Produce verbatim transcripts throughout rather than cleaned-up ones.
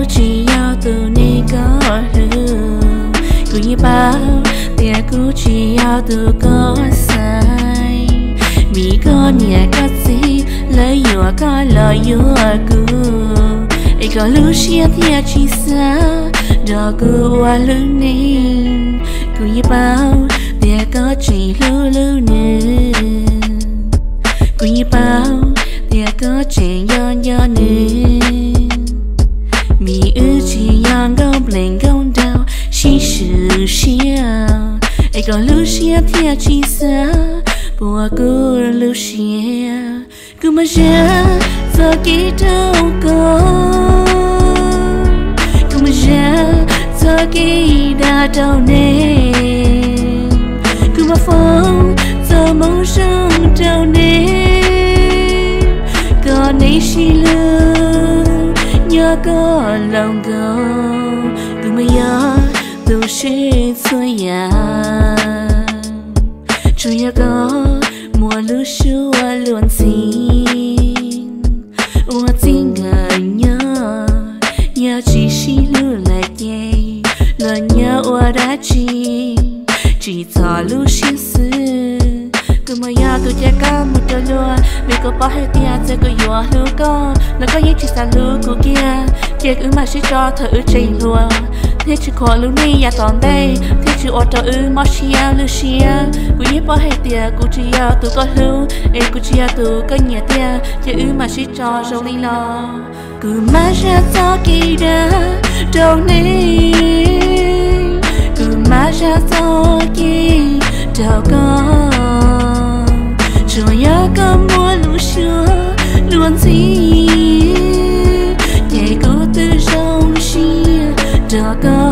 chỉ yêu từ này có lưu cứ như bao tia cứ chỉ yêu từ có sai vì có nhà có gì lấy yêu có lời yêu cứ ai có lúc chia thiệt chỉ xa đó cứ qua lưu nên cứ như bao tia có chỉ lưu lưu nữa cứ như bao tia có chỉ do do nữa mi ư chỉ yang gông lên gông đau chỉ sự xia ai còn lưu xia thiệt chỉ xa bùa cứ lưu xia cứ mà ra giờ kỹ đâu có cứ mà ra giờ kỹ đã đâu nè cứ mà phong giờ mong sống đâu nè còn ấy chỉ lưu nhớ có lòng gấu cứ mà nhớ tôi sẽ xuôi nhà cho nhớ có mùa lưu xưa luôn xin ua xin ngờ nhớ nhớ chỉ xí lưu lại nhẹ lời nhớ ua đã chi chỉ thọ lưu xí xứ cứ mà nhớ tôi chắc có một trò lúa vì có bỏ hết tiền sẽ có dùa lưu con nó có những chỉ xa lưu của kia kia cứ mà sẽ cho thở trình lúa thế chỉ có lưu này ya toàn đây thế chỉ ở trò ư mà chia lưu chia cứ như bỏ hết tiền cứ chỉ yêu tôi có lưu em cứ chỉ yêu tôi có nhiều tiền kia ư mà sẽ cho rồi đi lo cứ mà ra cho kỳ đã đâu này cứ mà ra cho kỳ đâu có rồi nhớ có mua lũ xưa luôn gì nhảy cố từ trong xia đó có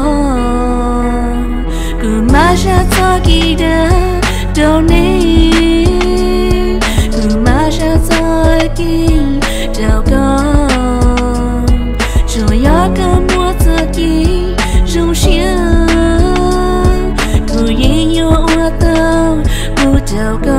cứ mà ra cho kỳ đã đâu này cứ mà ra cho kỳ đâu có rồi nhớ có mua cho kỳ trong xia cứ yên yêu tao mua đâu có